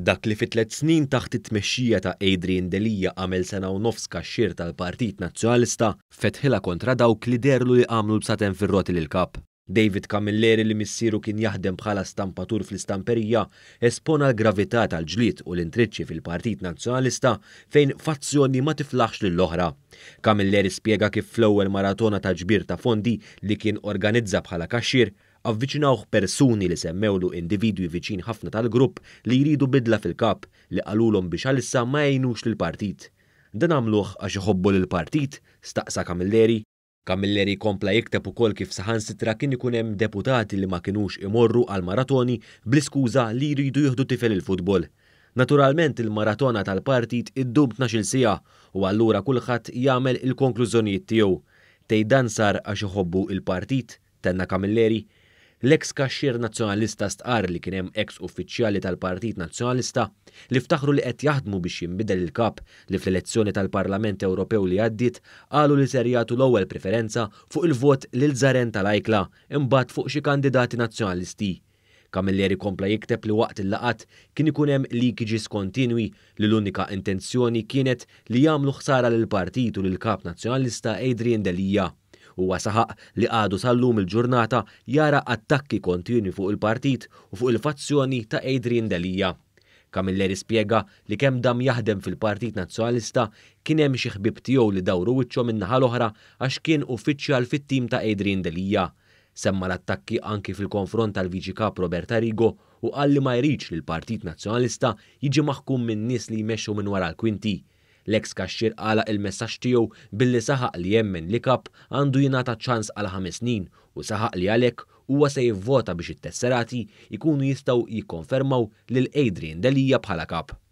Dak li fi 3 snin taħt it-tmexxija ta' Adrian Delija għamel sena u nofs kaxxir tal-Partit Nazzjonalista fetħilha kontra dawk li derlu li għamlu b'saten fir-roti lil-kap. David Camilleri li missieru kien jaħdem bħala stampatur fl-istamperija espona l-gravità tal-ġlied u l-intriċċi fil-Partit Nazzjonalista fejn fazzjoni ma tiflaħx lill-oħra. Camilleri spjega kif fl-ewwel maratona ta' ġbir ta' fondi li kien organizza bħala kaxxir avviċinawh persuni li semmewlu individwi viċin ħafna tal-grupp li jridu bidla fil-kap li qalulhom biex għalissa ma jgħinux lill-partit. Dan għamluh għax iħobbu lill-partit, staqsa Camilleri. Camilleri kompla jikteb ukoll kif saħansitra kien ikun hemm deputati li ma kinux imorru għal maratoni bl-iskuża li jridu jieħdu tifel il-futbol. Naturalment il-maratona tal-partit iddum 12 siegħa u allura kulħadd jagħmel il-konklużjonijiet tiegħu. Tejdan sar għax iħobbu il-partit, tenna Camilleri. L-eks kaxxir nazzjonalista stqar li kien hemm eks uffiċjali tal-Partit Nazzjonalista li ftaħru li qed jaħdmu biex jinbidel il-kap li fl-elezzjoni tal-Parlament Ewropew li għaddiet qalu li ser jagħtu l-ewwel preferenza fuq il-vot lil Żaren tal-Ajkla imbagħad fuq xi kandidati nazzjonalisti. Camilleri kompla jikteb li waqt il-laqat kien ikun hemm leakages kontinwi li l-unika intenzjoni kienet li jagħmlu ħsara lill-partit u lill-kap nazzjonalista Adrian Delija. Huwa saħaq li għadu sal-lum il-ġurnata jara attakki kontinwi fuq il-partit u fuq il-fazzjoni ta' Adrian Delija. Camilleri spjega li kemm dam jaħdem fil-Partit Nazzjonalista kien hemm xi ħbieb tiegħu li dawru wiċċhom min-naħa l-oħra għax kien uffiċjal fit-tim ta' Adrian Delija. Semma l-attakki anki fil-konfront tal-Viċi Kap Robert Arrigo u qal li ma jridx li l-Partit Nazzjonalista jiġi maħkum minn nies li jmexxu minn wara l-kwinti. L-eks kaxxir qala il-messaġġ tiegħu billi saħaq li jemmen li kap għandu jingħata ċans għal 5 snin u saħaq li għalhekk huwa se jivvota biex it-tesserati jkunu jistgħu jikkonfermaw lil Adrian Delija bħala kap.